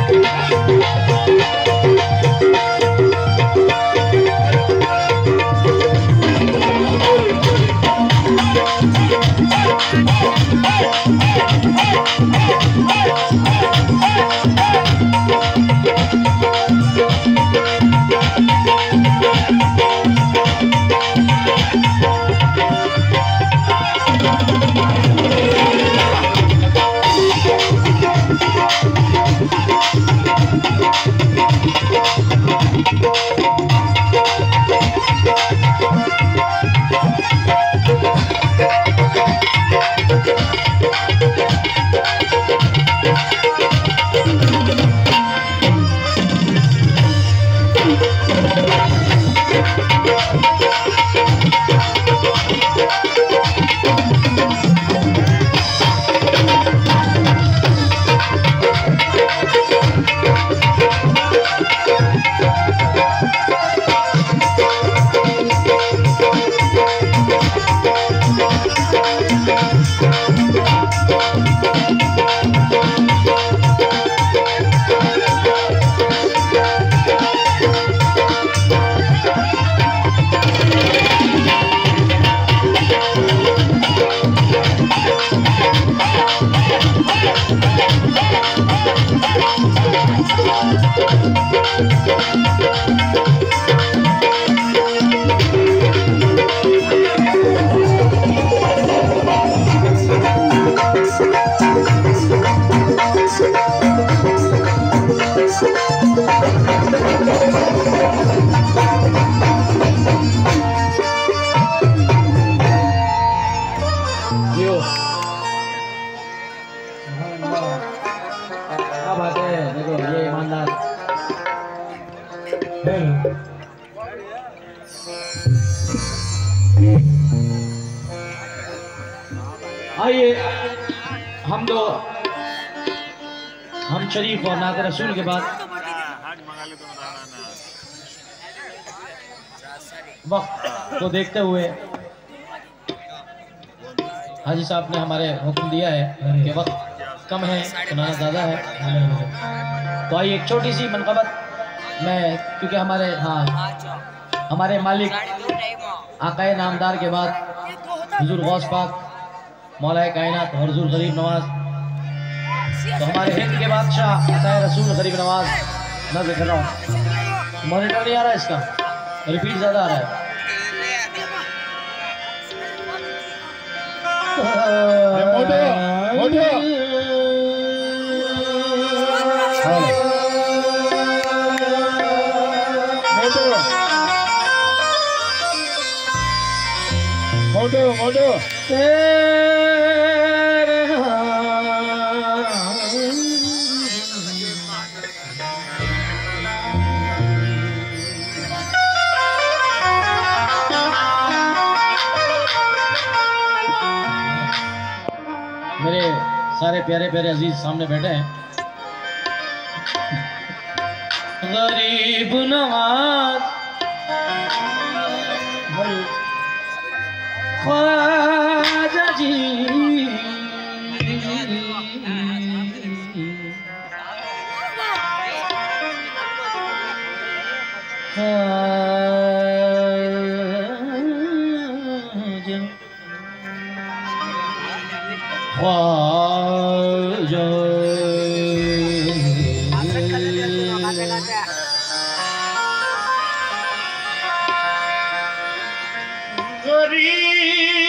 आइए हम शरीफ और नात रसूल के बाद वक्त को देखते हुए हाजी साहब ने हमारे हुक्म दिया है कि वक्त कम है सुनाना ज़्यादा है, तो आइए एक छोटी सी मनक़बत में, क्योंकि हमारे मालिक आकाए नामदार के बाद हुजूर गौस पाक मौलाए कायनात और हुजूर गरीब नवाज, तो हमारे हिंद के बादशाह आकाए रसूल गरीब नवाज नज़र कर रहा हूँ। मॉनिटर नहीं आ रहा है, इसका रिपीट ज़्यादा आ रहा है। मेरे सारे प्यारे प्यारे अजीज सामने बैठे हैं। गरीब नवाज ख्वाजा जी, ख्वाजा गरीब